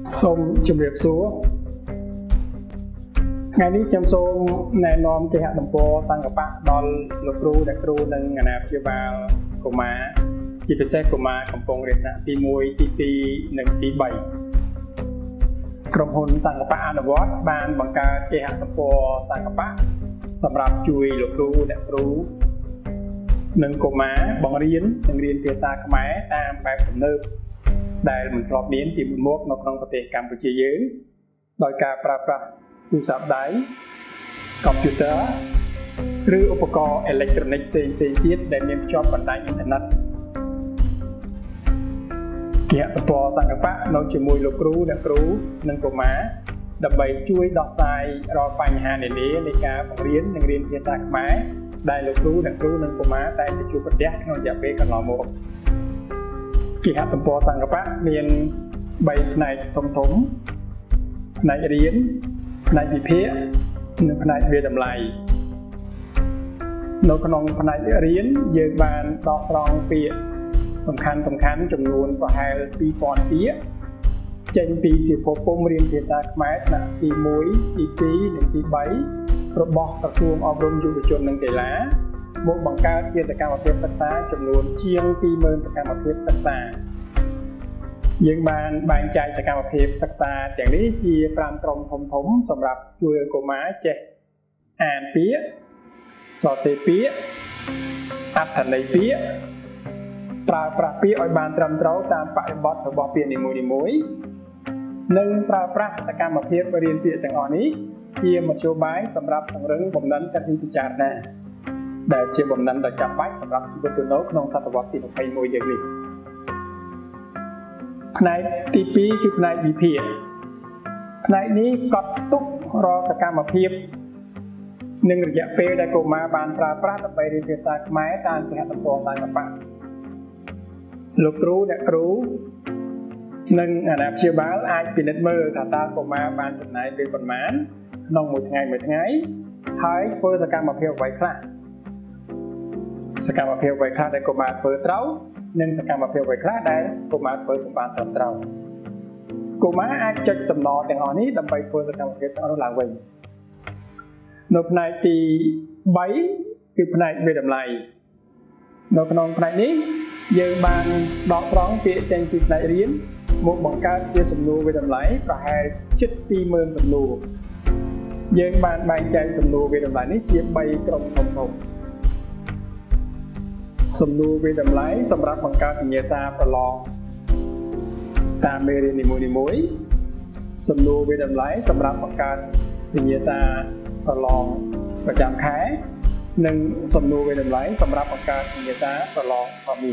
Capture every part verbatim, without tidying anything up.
សូមជម្រាបសួរថ្ងៃនេះខ្ញុំសូមណែនាំគេហទំព័រសង្កបៈដល់លោកគ្រូអ្នកគ្រូនិងអាណាព្យាបាលកុមារជាពិសេសកុមារកំពុងរៀនថ្នាក់ទីមួយទីពីរនិងទីបីក្រុមហ៊ុនសង្កបៈអនុវត្តបានបង្កើតគេហទំព័រសង្កបៈសម្រាប់ជួយលោកគ្រូអ្នកគ្រូនិងកុមារបង្រៀននិងរៀនភាសាខ្មែរតាមបែបទំនើបដែលមិនធ្លាប់មានពីមុនមកនៅក្នុងប្រទេសកម្ពុជាយើងដោយការប្រើប្រាស់ទូរស័ព្ទដៃ កុំព្យូទ័រឬឧបករណ៍អេឡិចត្រូនិកផ្សេងៗទៀតដែលមានភ្ជាប់បណ្ដាញអ៊ីនធឺណិតគេហទំព័រសង្កបៈនៅជាមួយលោកគ្រូអ្នកគ្រូនិងកុមារដើម្បីជួយដោះស្រាយរាល់បញ្ហានានានៃការបង្រៀននិងរៀនភាសាខ្មែរដែលលោកគ្រូអ្នកគ្រូនិងកុមារតែងតែជួបប្រទះក្នុងរយៈពេលកន្លងមកគេហទំព័រសង្កបៈមានបីផ្នែកធំធំផ្នែករៀនផ្នែកវិភាគនិងផ្នែកវាតម្លៃនៅក្នុងផ្នែករៀនយើងបានដកស្រង់ពាក្យសំខាន់សំខាន់ចំនួនប្រហែលពីរពាន់ពាក្យចេញពីសៀវភៅពុម្ពរៀនភាសាខ្មែរថ្នាក់ទីមួយទីពីរនិងទីបីរបស់ក្រសួងអប់រំយុវជននិងកីឡាមកបង្កើតជាសកម្មភាពសិក្សាចំនួនជាងពីរម៉ឺនសកម្មភាពសិក្សាយើងបានបែងចែកសកម្មភាពសិក្សាទាំងនេះជាប្រាំក្រុមធំធំសម្រាប់ជួយកុមារចេះអានពាក្យសរសេរពាក្យអត្ថន័យពាក្យប្រើប្រាស់ពាក្យឲ្យបានត្រឹមត្រូវតាមបរិបទរបស់ពាក្យនីមួយៗនិងប្រើប្រាស់សកម្មភាពរៀនពាក្យទាំងអស់នេះជាមធ្យោបាយសម្រាប់ពង្រឹងបំណិនកាត់ពិចារណាដែលជាបំណិនដ៏ចាំបាច់សម្រាប់ជីវិតរស់នៅក្នុងសតវត្សទីម្ភៃមួយយើងនេះផ្នែកទីពីរគឺផ្នែកវិភាគផ្នែកនេះកត់ទុករាល់សកម្មភាពនិងរយៈពេលដែលកុមារបានប្រើប្រាស់ដើម្បីរៀនភាសាខ្មែរតាមគេហទំព័រសង្កបៈលោកគ្រូអ្នកគ្រូនិងអាណាព្យាបាលអាចពិនិត្យមើលថាតើកុមារបានចំណាយពេលប៉ុន្មានក្នុងមួយថ្ងៃមួយថ្ងៃហើយធ្វើសកម្មភាពអ្វីខ្លះសកម្មភាពអ្វីខ្លះដែលកុមារធ្វើត្រូវនិងសកម្មភាពអ្វីខ្លះដែលកុមារធ្វើមិនបានត្រឹមត្រូវកុមារអាចចុចតំណទាំងអស់នេះដើម្បីធ្វើសកម្មភាពទាំងនោះឡើងវិញនៅផ្នែកទីបីគឺផ្នែកវាតម្លៃនៅក្នុងផ្នែកនេះយើងបានដកស្រង់ពាក្យចេញពីផ្នែករៀនមកបង្កើតជាសំណួរវាតម្លៃប្រហែលជិតពីរម៉ឺនសំណួរយើងបានបែងចែកសំណួរវាតម្លៃនេះជាបីក្រុមធំៗសំណួរវាតម្លៃសម្រាប់បង្កើតវិញ្ញាសាប្រឡងតាមមេរៀននីមួយៗសំណួរវាតម្លៃសម្រាប់បង្កើតវិញ្ញាសាប្រឡងប្រចាំខែនិងសំណួរវាតម្លៃសម្រាប់បង្កើតវិញ្ញាសាប្រឡងឆមាស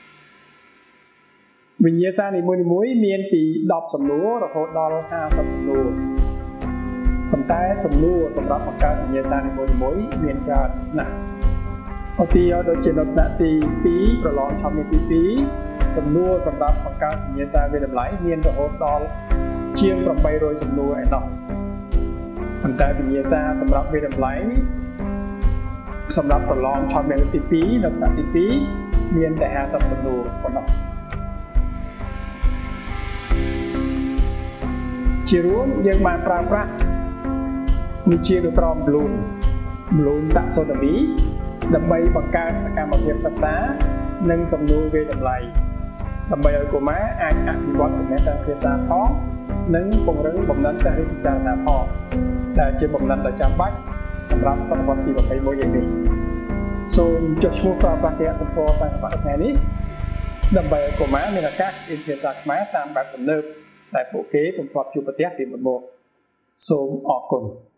វិញ្ញាសានីមួយៗមានពីដប់សំណួររហូតដល់ហាសិបសំណួរប៉ុន្តែសំណួរសម្រាប់បង្កើតវិញ្ញាសានីមួយៗមានច្រើនណាស់ឧទាហរណ៍ដូចជានៅថ្នាក់ទីពីរប្រឡងឆមាសទីពីរសំណួរសម្រាប់បង្កើតវិញ្ញាសាវាតម្លៃមានរហូតដល់ជាងប្រាំបីរយសំណួរឯណោះប៉ុន្តែវិញ្ញាសាសម្រាប់វាតម្លៃសម្រាប់ប្រឡងឆមាសទីពីរនៅថ្នាក់ទីពីរមានតែហាសិបសំណួរប៉ុណ្ណោះជារួមយើងបានប្រើប្រាស់វិជាកត្រម Bloom Bloom Taxonomy ដើម្បីបង្កើតសកម្មភាពសិក្សានិងសំណួរវាតម្លៃដើម្បីឲ្យកុមារអាចអភិវឌ្ឍចំណេះដឹងភាសាផងនិងពង្រឹងបំណិនការពិចារណាផងដែលជាបំណិនដ៏ចាំបាច់សម្រាប់សតវត្សទីម្ភៃមួយយ៉ាងនេះសូមចុះឈ្មោះប្រើប្រាស់គេហទំព័រសង្កបៈថ្ងៃនេះដើម្បីឲ្យកុមារមានឱកាសរៀនភាសាខ្មែរតាមបែបទំនើបដែលពួកគេពុំធ្លាប់ជួបប្រទះពីមុនមកសូមអរគុណ